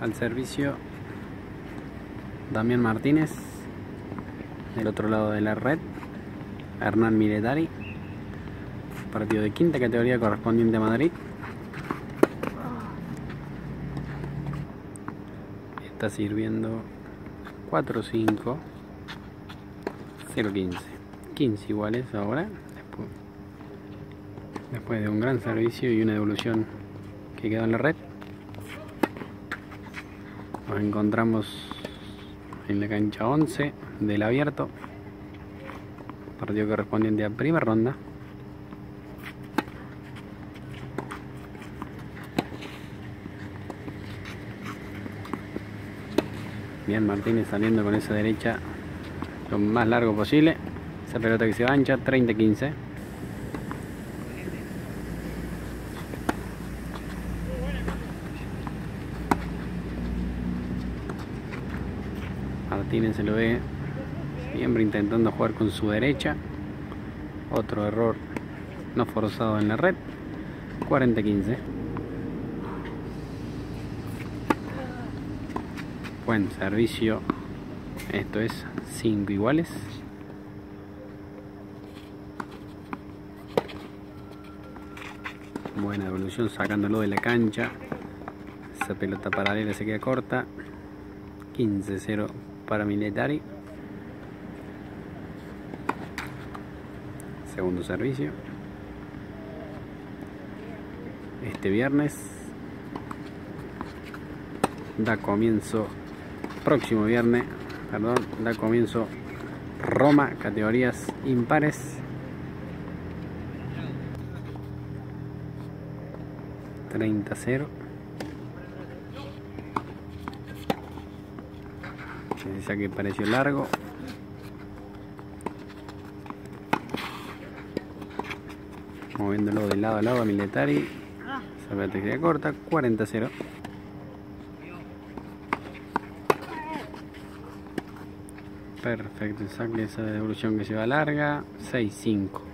Al servicio Damián Martínez. Del otro lado de la red, Hernán Militari. Partido de quinta categoría correspondiente a Madrid. Está sirviendo 4-5, 0-15. 15 iguales ahora. Después de un gran servicio y una devolución que quedó en la red. Nos encontramos en la cancha 11 del abierto. Partido correspondiente a primera ronda. Bien, Martínez saliendo con esa derecha lo más largo posible. Esa pelota que se va ancha, 30-15. Martínez se lo ve siempre intentando jugar con su derecha. Otro error no forzado en la red. 40-15. Buen servicio. Esto es 5 iguales. Buena evolución sacándolo de la cancha. Esa pelota paralela se queda corta. 15-0 para Militari. Segundo servicio. Este viernes da comienzo, próximo viernes, perdón, da comienzo Roma, categorías impares. 30-0. Ese saque pareció largo. Moviéndolo de lado a lado a Militari. Esa pelota que queda corta. 40-0. Perfecto, el saque, esa devolución que se va larga. 6-5.